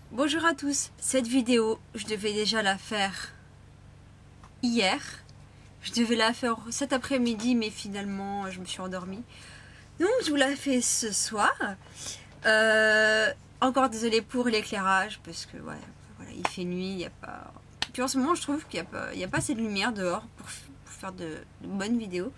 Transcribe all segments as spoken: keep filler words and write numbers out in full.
Bonjour à tous, cette vidéo, je devais déjà la faire hier. Je devais la faire cet après-midi, mais finalement, je me suis endormie. Donc, je vous la fais ce soir. Euh, encore désolée pour l'éclairage, parce que ouais, voilà, il fait nuit, il n'y a pas... Puis en ce moment, je trouve qu'il n'y a, pas, il y a pas assez de lumière dehors pour, pour faire de, de bonnes vidéos.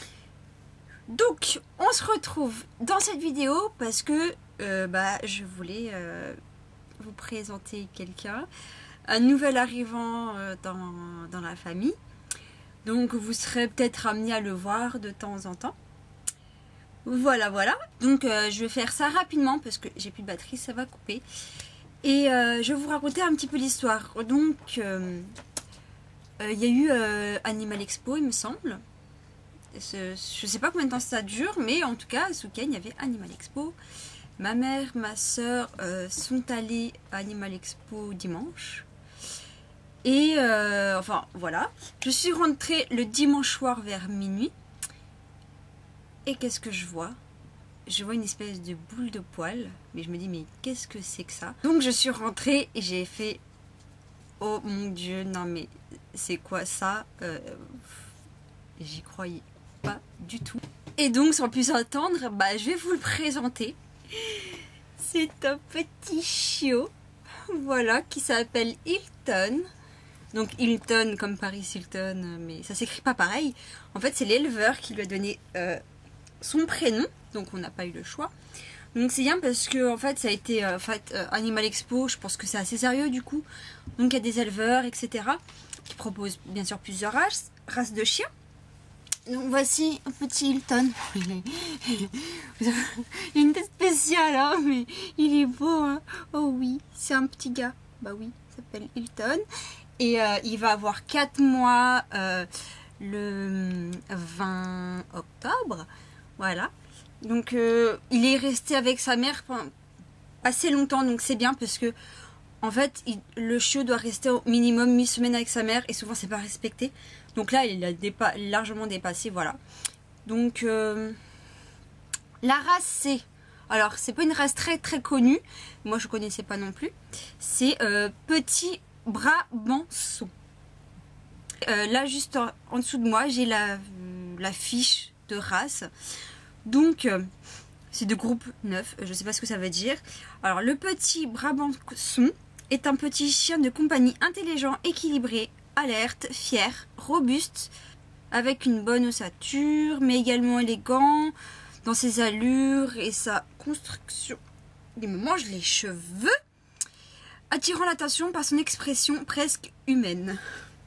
Donc, on se retrouve dans cette vidéo parce que euh, bah, je voulais... Euh, vous présenter quelqu'un, un nouvel arrivant euh, dans, dans la famille. Donc vous serez peut-être amené à le voir de temps en temps. Voilà, voilà. Donc euh, je vais faire ça rapidement parce que j'ai plus de batterie, ça va couper. Et euh, je vais vous raconter un petit peu l'histoire. Donc il euh, euh, y a eu euh, Animal Expo, il me semble. Je sais pas combien de temps ça dure, mais en tout cas, ce week-end, il y avait Animal Expo. Ma mère, ma soeur euh, sont allées à Animal Expo dimanche. Et euh, enfin voilà. Je suis rentrée le dimanche soir vers minuit. Et qu'est-ce que je vois? Je vois une espèce de boule de poils. Mais je me dis, mais qu'est-ce que c'est que ça? Donc je suis rentrée et j'ai fait... Oh mon Dieu, non mais c'est quoi ça? euh, J'y croyais pas du tout. Et donc sans plus attendre, bah, je vais vous le présenter. C'est un petit chiot, voilà, qui s'appelle Hilton. Donc Hilton comme Paris Hilton, mais ça s'écrit pas pareil. En fait, c'est l'éleveur qui lui a donné euh, son prénom, donc on n'a pas eu le choix. Donc c'est bien parce que en fait, ça a été euh, en fait, euh, Animal Expo. Je pense que c'est assez sérieux du coup. Donc il y a des éleveurs, et cetera, qui proposent bien sûr plusieurs races, races de chiens. Donc voici un petit Hilton. Il est, il a une tête spéciale, hein, mais il est beau. Hein. Oh oui, c'est un petit gars. Bah oui, il s'appelle Hilton. Et euh, il va avoir quatre mois euh, le vingt octobre. Voilà. Donc euh, il est resté avec sa mère pendant assez longtemps. Donc c'est bien parce que en fait, il, le chiot doit rester au minimum huit semaines avec sa mère. Et souvent c'est pas respecté. Donc là, il a dépa largement dépassé, voilà. Donc, euh, la race, c'est... Alors, c'est pas une race très très connue. Moi, je connaissais pas non plus. C'est euh, Petit Brabançon. Euh, là, juste en, en dessous de moi, j'ai la, la fiche de race. Donc, euh, c'est de groupe neuf. Je sais pas ce que ça veut dire. Alors, le Petit Brabançon est un petit chien de compagnie intelligent, équilibré, alerte, fier, robuste, avec une bonne ossature, mais également élégant dans ses allures et sa construction. Il me mange les cheveux, attirant l'attention par son expression presque humaine.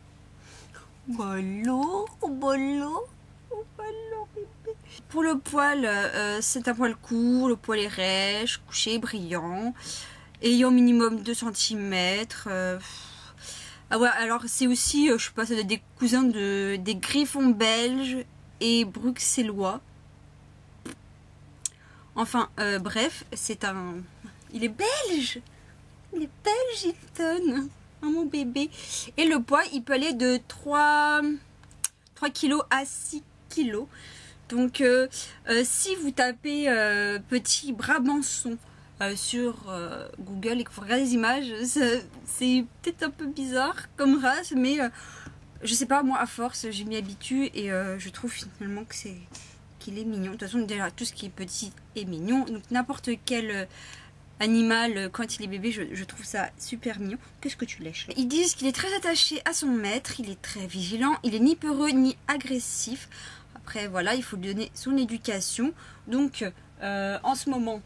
Bolo, bolo, bolo. Pour le poil, euh, c'est un poil court, le poil est rêche, couché, brillant, ayant au minimum deux centimètres. Euh, Ah ouais, alors c'est aussi, euh, je sais pas, c'est des cousins de des griffons belges et bruxellois. Enfin, euh, bref, c'est un... Il est belge. Il est belge, Hilton. Oh, mon bébé. Et le poids, il peut aller de trois kilos à six kilos. Donc, euh, euh, si vous tapez euh, Petit Brabançon Euh, sur euh, Google et que vous regardez les images, c'est peut-être un peu bizarre comme race, mais euh, je sais pas, moi à force je m'y habitue et euh, je trouve finalement que c'est qu'il est mignon. De toute façon, déjà tout ce qui est petit est mignon, donc n'importe quel euh, animal euh, quand il est bébé, je, je trouve ça super mignon. Qu'est-ce que tu lèches là? Ils disent qu'il est très attaché à son maître, il est très vigilant, il est ni peureux ni agressif. Après voilà, il faut lui donner son éducation. Donc euh, en ce moment,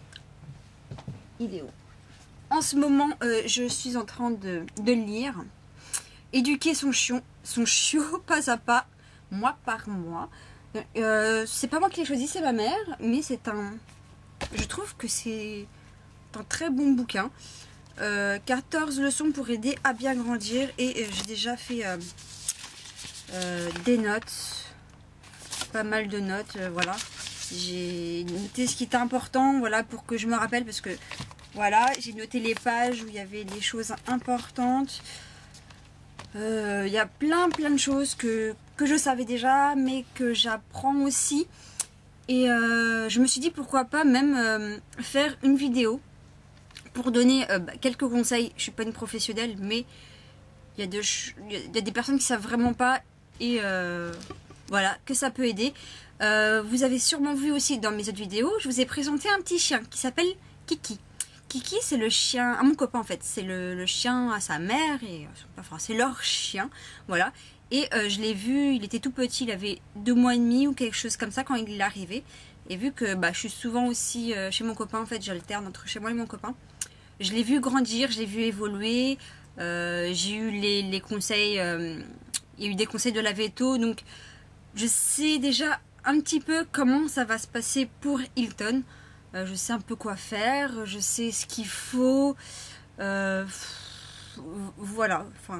il est où? En ce moment, euh, je suis en train de, de lire Éduquer son chiot, son chiot pas à pas, mois par mois. Euh, c'est pas moi qui l'ai choisi, c'est ma mère, mais c'est un... Je trouve que c'est un très bon bouquin. Euh, quatorze leçons pour aider à bien grandir. Et euh, j'ai déjà fait euh, euh, des notes, pas mal de notes, euh, voilà. J'ai noté ce qui était important, voilà, pour que je me rappelle, parce que voilà, j'ai noté les pages où il y avait des choses importantes. Il euh, y a plein plein de choses que, que je savais déjà, mais que j'apprends aussi. Et euh, je me suis dit pourquoi pas même euh, faire une vidéo pour donner euh, bah, quelques conseils. Je suis pas une professionnelle, mais il y a de il y a des personnes qui savent vraiment pas et euh, voilà, que ça peut aider. Euh, vous avez sûrement vu aussi dans mes autres vidéos, je vous ai présenté un petit chien qui s'appelle Kiki. Kiki, c'est le chien, à mon copain en fait, c'est le, le chien à sa mère, et enfin c'est leur chien, voilà. Et euh, je l'ai vu, il était tout petit, il avait deux mois et demi ou quelque chose comme ça quand il est arrivé. Et vu que bah, je suis souvent aussi euh, chez mon copain, en fait j'alterne entre chez moi et mon copain, je l'ai vu grandir, je l'ai vu évoluer, euh, j'ai eu les, les conseils, euh, il y a eu des conseils de la veto, donc je sais déjà un petit peu comment ça va se passer pour Hilton. Euh, je sais un peu quoi faire, je sais ce qu'il faut. Euh, voilà, enfin,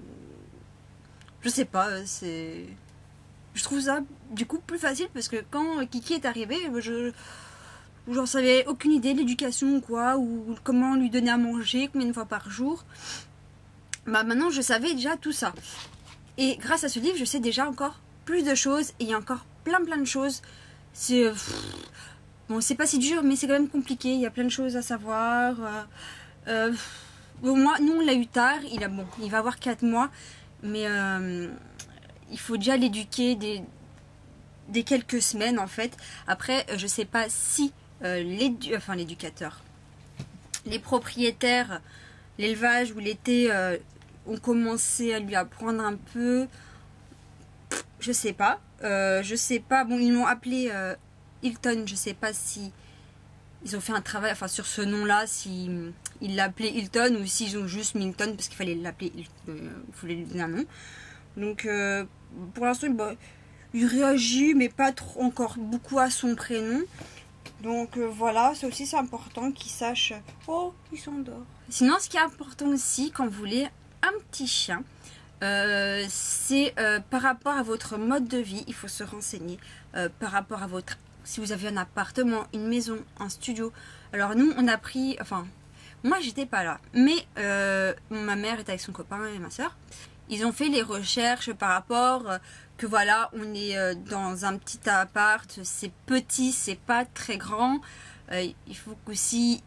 je sais pas, c'est. Je trouve ça du coup plus facile parce que quand Kiki est arrivé, je j'en savais aucune idée de l'éducation ou quoi, ou comment lui donner à manger, combien de fois par jour. Bah maintenant je savais déjà tout ça. Et grâce à ce livre, je sais déjà encore plus de choses et il y a encore plein plein de choses. C'est bon, c'est pas si dur, mais c'est quand même compliqué. Il y a plein de choses à savoir. Euh, euh, bon, moi, nous, on l'a eu tard. Il a bon, il va avoir quatre mois, mais euh, il faut déjà l'éduquer des, des quelques semaines en fait. Après, je sais pas si euh, l'édu, enfin l'éducateur, les propriétaires, l'élevage ou l'été euh, ont commencé à lui apprendre un peu. Je sais pas. Euh, je sais pas. Bon, ils m'ont appelé. Euh, Hilton, je sais pas si ils ont fait un travail, enfin sur ce nom-là, si ils l'appelaient Hilton ou s'ils ont juste mis Hilton parce qu'il fallait l'appeler, euh, il fallait lui donner un nom. Donc euh, pour l'instant, bah, il réagit, mais pas trop encore beaucoup à son prénom. Donc euh, voilà, ça aussi c'est important qu'il sache. Oh, il s'endort. Sinon, ce qui est important aussi quand vous voulez un petit chien, euh, c'est euh, par rapport à votre mode de vie, il faut se renseigner euh, par rapport à votre. Si vous avez un appartement, une maison, un studio. Alors nous, on a pris... Enfin, moi, j'étais pas là. Mais euh, ma mère était avec son copain et ma soeur. Ils ont fait les recherches par rapport euh, que voilà, on est euh, dans un petit appart. C'est petit, c'est pas très grand. Euh, il faut aussi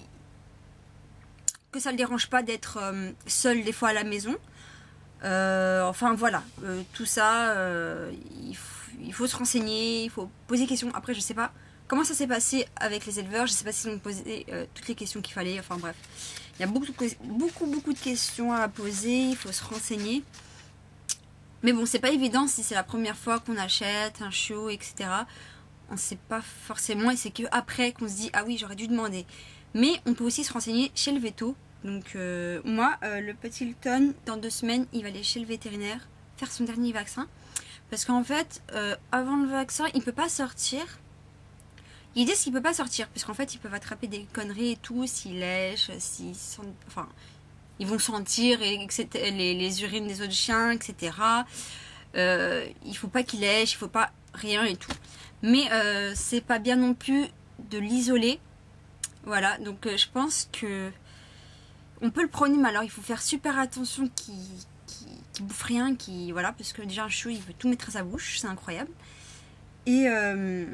que ça ne le dérange pas d'être euh, seul des fois à la maison. Euh, enfin, voilà. Euh, tout ça, euh, il faut... Il faut se renseigner, il faut poser des questions. Après, je sais pas comment ça s'est passé avec les éleveurs. Je sais pas s'ils ont posé euh, toutes les questions qu'il fallait. Enfin bref, il y a beaucoup, beaucoup, beaucoup de questions à poser. Il faut se renseigner. Mais bon, c'est pas évident si c'est la première fois qu'on achète un chiot, et cetera. On sait pas forcément et c'est que après qu'on se dit ah oui, j'aurais dû demander. Mais on peut aussi se renseigner chez le veto. Donc euh, moi, euh, le petit Hilton, dans deux semaines, il va aller chez le vétérinaire faire son dernier vaccin. Parce qu'en fait, euh, avant le vaccin, il ne peut pas sortir. Ils disent qu'il ne peut pas sortir, parce qu'en fait, ils peuvent attraper des conneries et tout, s'ils lèchent, s'ils sentent... Enfin, ils vont sentir et, les, les urines des autres chiens, et cetera. Euh, il ne faut pas qu'ils lèchent, il ne faut pas rien et tout. Mais euh, c'est pas bien non plus de l'isoler. Voilà, donc euh, je pense que... On peut le prôner, mais alors il faut faire super attention qu'il... qui bouffe rien, qui voilà, parce que déjà un chou il veut tout mettre à sa bouche, c'est incroyable. Et euh,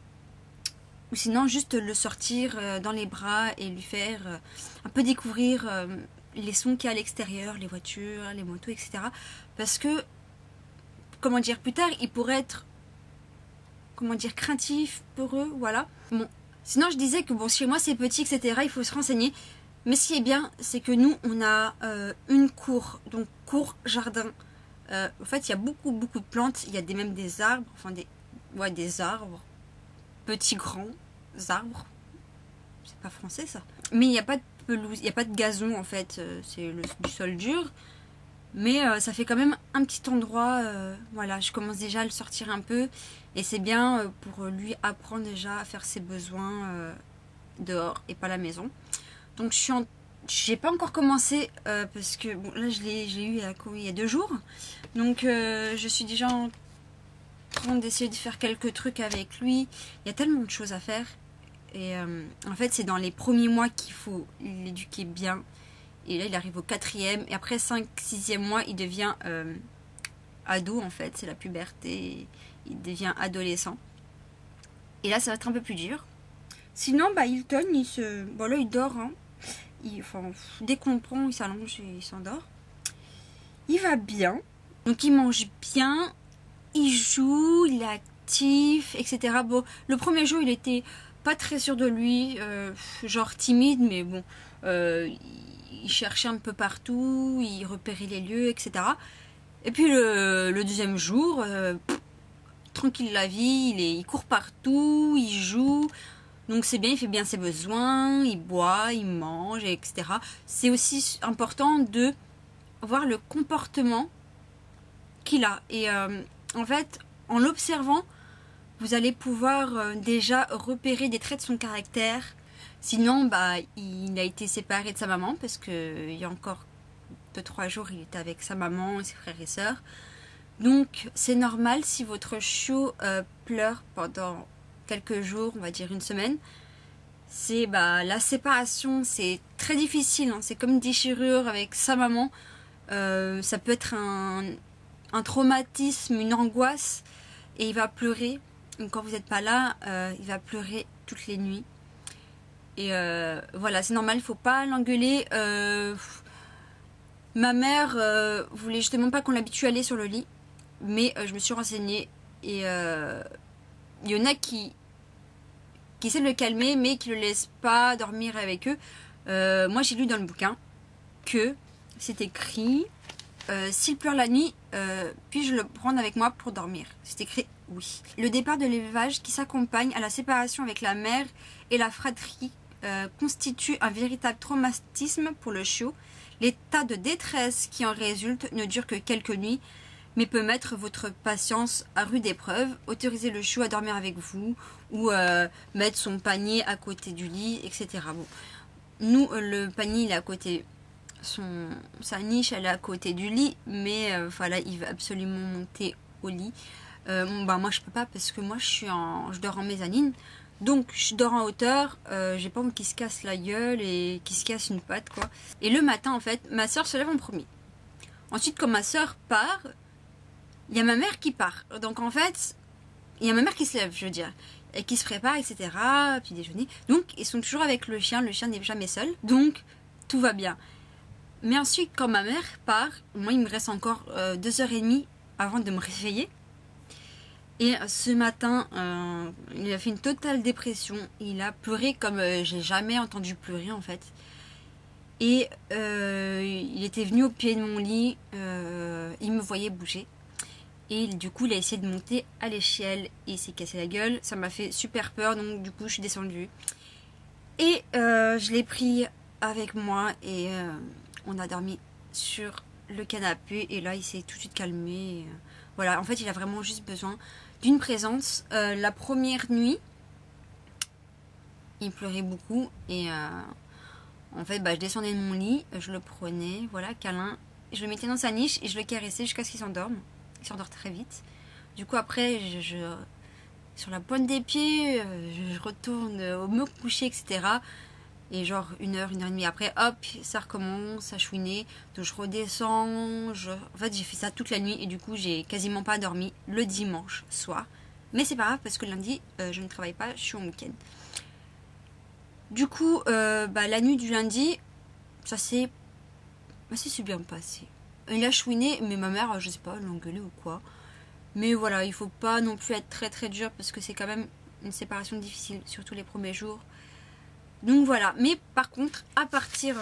ou sinon juste le sortir euh, dans les bras et lui faire euh, un peu découvrir euh, les sons qu'il y a à l'extérieur, les voitures, les motos, et cetera. Parce que comment dire, plus tard il pourrait être comment dire craintif, peureux, voilà. Bon, sinon je disais que bon chez moi c'est petit, et cetera. Il faut se renseigner. Mais ce qui est bien, c'est que nous, on a euh, une cour, donc cour, jardin. Euh, en fait, il y a beaucoup, beaucoup de plantes. Il y a des, même des arbres, enfin des, ouais, des arbres, petits, grands arbres. C'est pas français ça. Mais il n'y a pas de pelouse, il n'y a pas de gazon en fait. Euh, c'est du sol dur. Mais euh, ça fait quand même un petit endroit. Euh, voilà, je commence déjà à le sortir un peu. Et c'est bien euh, pour lui apprendre déjà à faire ses besoins euh, dehors et pas à la maison. Donc je suis en... j'ai pas encore commencé euh, parce que bon là je l'ai eu il y, a, il y a deux jours. Donc euh, je suis déjà en train d'essayer de faire quelques trucs avec lui. Il y a tellement de choses à faire. Et euh, en fait c'est dans les premiers mois qu'il faut l'éduquer bien. Et là il arrive au quatrième. Et après cinq sixième mois il devient euh, ado en fait. C'est la puberté. Il devient adolescent. Et là ça va être un peu plus dur. Sinon bah Hilton il se... Bon là il dort hein. il, enfin, dès qu'on le prend, il s'allonge et il s'endort. Il va bien, donc il mange bien, il joue, il est actif, et cetera. Bon, le premier jour, il était pas très sûr de lui, euh, genre timide, mais bon, euh, il cherchait un peu partout, il repérait les lieux, et cetera. Et puis le, le deuxième jour, euh, pff, tranquille la vie, il, est, il court partout, il joue, donc c'est bien, il fait bien ses besoins, il boit, il mange, et cetera. C'est aussi important de voir le comportement qu'il a. Et euh, en fait, en l'observant, vous allez pouvoir euh, déjà repérer des traits de son caractère. Sinon, bah, il a été séparé de sa maman parce que il y a encore deux trois jours, il était avec sa maman et ses frères et sœurs. Donc, c'est normal si votre chiot euh, pleure pendant quelques jours, on va dire une semaine. C'est bah, la séparation, c'est très difficile. Hein. C'est comme une déchirure avec sa maman. Euh, ça peut être un, un traumatisme, une angoisse, et il va pleurer. Donc, quand vous n'êtes pas là, euh, il va pleurer toutes les nuits. Et euh, voilà, c'est normal, il ne faut pas l'engueuler. Euh, ma mère euh, voulait justement pas qu'on l'habitue à aller sur le lit, mais euh, je me suis renseignée et euh, il y en a qui, qui essaient de le calmer, mais qui ne le laissent pas dormir avec eux. Euh, moi, j'ai lu dans le bouquin que c'est écrit euh, s'il pleure la nuit, euh, puis-je le prendre avec moi pour dormir? C'est écrit oui. Le départ de l'élevage qui s'accompagne à la séparation avec la mère et la fratrie euh, constitue un véritable traumatisme pour le chiot. L'état de détresse qui en résulte ne dure que quelques nuits, mais peut mettre votre patience à rude épreuve. Autorisez le chiot à dormir avec vous ou euh, mettre son panier à côté du lit, et cetera. Bon. Nous, le panier il est à côté, son, sa niche elle est à côté du lit, mais euh, voilà, il va absolument monter au lit. Euh, bon, bah, moi je peux pas parce que moi je suis en, je dors en mezzanine, donc je dors en hauteur, euh, j'ai pas envie qu'il se casse la gueule et qu'il se casse une patte quoi. Et le matin en fait, ma soeur se lève en premier. Ensuite quand ma soeur part, il y a ma mère qui part. Donc en fait, il y a ma mère qui se lève, je veux dire, et qui se prépare, et cetera. Puis déjeuner. Donc ils sont toujours avec le chien, le chien n'est jamais seul, donc tout va bien. Mais ensuite quand ma mère part, moi il me reste encore euh, deux heures et demie avant de me réveiller. Et ce matin, euh, il a fait une totale dépression. Il a pleuré comme euh, j'ai jamais entendu pleurer en fait. Et euh, il était venu au pied de mon lit, euh, il me voyait bouger. Et du coup, il a essayé de monter à l'échelle et il s'est cassé la gueule. Ça m'a fait super peur, donc du coup, je suis descendue. Et euh, je l'ai pris avec moi et euh, on a dormi sur le canapé. Et là, il s'est tout de suite calmé. Et, euh, voilà, en fait, il a vraiment juste besoin d'une présence. Euh, la première nuit, il pleurait beaucoup et euh, en fait, bah, je descendais de mon lit, je le prenais, voilà, câlin, je le mettais dans sa niche et je le caressais jusqu'à ce qu'il s'endorme. Il s'endort très vite. Du coup, après, je, je sur la pointe des pieds, je, je retourne au me coucher, et cetera. Et genre une heure, une heure et demie après, hop, ça recommence à chouiner. Donc je redescends. Je... En fait, j'ai fait ça toute la nuit et du coup, j'ai quasiment pas dormi le dimanche soir. Mais c'est pas grave parce que lundi, euh, je ne travaille pas, je suis en week-end. Du coup, euh, bah, la nuit du lundi, ça s'est assez bien passé. Il a chouiné, mais ma mère, je sais pas, l'a engueulé ou quoi. Mais voilà, il faut pas non plus être très très dur parce que c'est quand même une séparation difficile, surtout les premiers jours. Donc voilà, mais par contre, à partir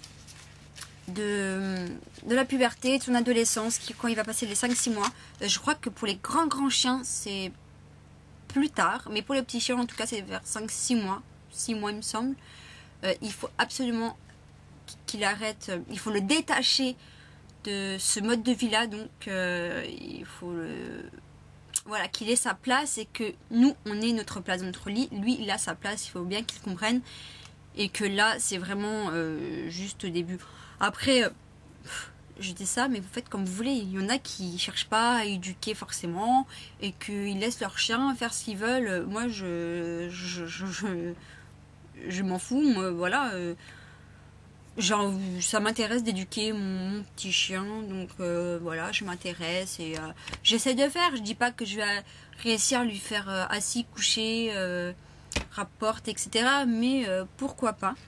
de, de la puberté, de son adolescence, qui, quand il va passer les cinq six mois, je crois que pour les grands grands chiens, c'est plus tard, mais pour les petits chiens, en tout cas, c'est vers cinq six mois, six mois il me semble. Euh, il faut absolument qu'il arrête, il faut le détacher de ce mode de vie là, donc euh, il faut le... voilà, qu'il ait sa place et que nous on ait notre place dans notre lit, lui il a sa place, il faut bien qu'il comprenne et que là c'est vraiment euh, juste au début. Après euh, je dis ça mais vous faites comme vous voulez, il y en a qui cherchent pas à éduquer forcément et qu'ils laissent leur chien faire ce qu'ils veulent. Moi je je, je, je, je m'en fous, moi, voilà euh, genre, ça m'intéresse d'éduquer mon, mon petit chien, donc euh, voilà, je m'intéresse et euh, j'essaie de faire. Je dis pas que je vais réussir à lui faire euh, assis, couché, euh, rapporte, et cetera. Mais euh, pourquoi pas.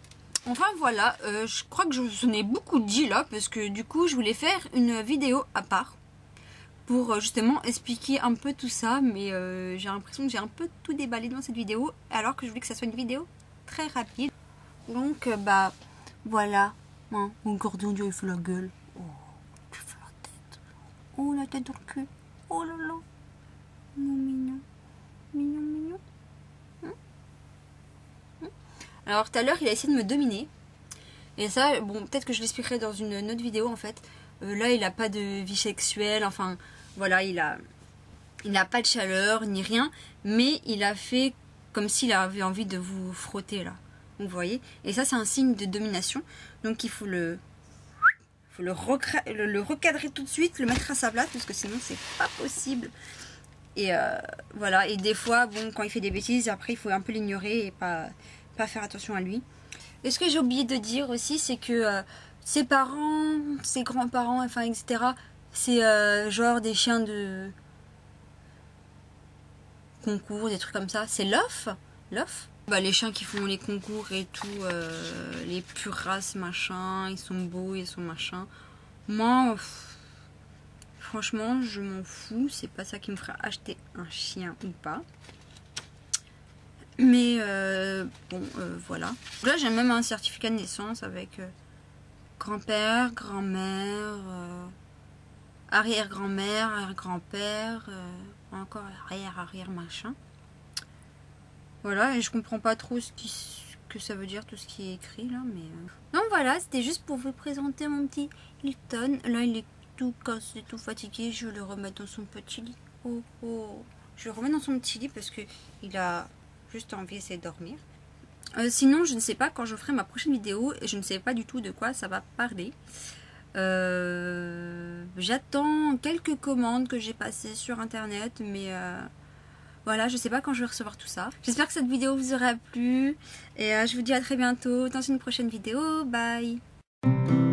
Enfin voilà, euh, je crois que je vous en ai beaucoup dit là, parce que du coup je voulais faire une vidéo à part pour euh, justement expliquer un peu tout ça, mais euh, j'ai l'impression que j'ai un peu tout déballé dans cette vidéo, alors que je voulais que ça soit une vidéo très rapide. Donc euh, bah voilà, hein, mon gordon Dieu il fait la gueule. Oh, tu fais la tête. Oh la tête dans le cul. Oh là là. Mignon, mignon. Mignon, mignon. Hein hein Alors tout à l'heure il a essayé de me dominer. Et ça, bon, peut-être que je l'expliquerai dans une, une autre vidéo en fait. Euh, là il n'a pas de vie sexuelle, enfin voilà, il a, il n'a pas de chaleur ni rien. Mais il a fait comme s'il avait envie de vous frotter là. Vous voyez, et ça c'est un signe de domination, donc il faut le, faut le, le, le recadrer tout de suite, le mettre à sa place, parce que sinon c'est pas possible. Et euh, voilà, et des fois, bon, quand il fait des bêtises, après il faut un peu l'ignorer et pas, pas faire attention à lui. Et ce que j'ai oublié de dire aussi, c'est que euh, ses parents, ses grands-parents, enfin et cetera, c'est euh, genre des chiens de concours, des trucs comme ça. C'est l'off, l'off. Bah, les chiens qui font les concours et tout, euh, les pures races, machin, ils sont beaux, ils sont machin. Moi, pff, franchement, je m'en fous. C'est pas ça qui me fera acheter un chien ou pas. Mais euh, bon, euh, voilà. Là, j'ai même un certificat de naissance avec euh, grand-père, grand-mère, euh, arrière-grand-mère, arrière-grand-père, euh, encore arrière-arrière machin. Voilà, et je comprends pas trop ce qui, que ça veut dire, tout ce qui est écrit là, mais... Euh... Donc voilà, c'était juste pour vous présenter mon petit Hilton. Là, il est tout cassé, tout fatigué, je vais le remettre dans son petit lit. Oh, oh. Je le remets dans son petit lit parce que il a juste envie d'essayer de dormir. Euh, sinon, je ne sais pas quand je ferai ma prochaine vidéo, et je ne sais pas du tout de quoi ça va parler. Euh... J'attends quelques commandes que j'ai passées sur internet, mais... Euh... Voilà, je sais pas quand je vais recevoir tout ça. J'espère que cette vidéo vous aura plu. Et euh, je vous dis à très bientôt dans une prochaine vidéo. Bye!